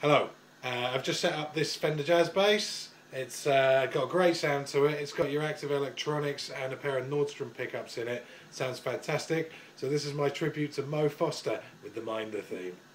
Hello, I've just set up this Fender Jazz bass. It's got a great sound to it. It's got your active electronics and a pair of Nordstrom pickups in it. Sounds fantastic. So this is my tribute to Mo Foster with the Minder theme.